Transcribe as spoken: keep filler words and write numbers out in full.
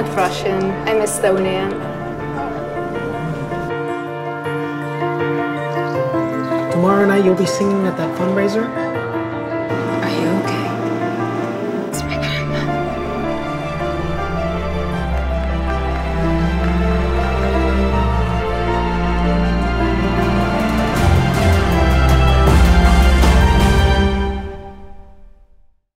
fluent Russian. I'm Estonian. Tomorrow night you'll be singing at that fundraiser?